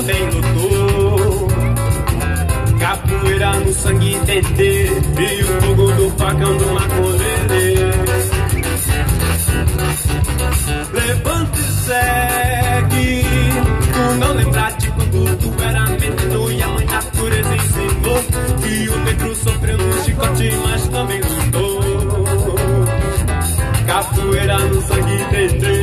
também lutou. Capoeira no sangue tentê, e o fogo do facão do macorerê. Levanta e segue, tu não lembraste quando tu era menino e a mãe natureza ensinou que o negro sofreu no chicote, mas também lutou. Capoeira no sangue tentê.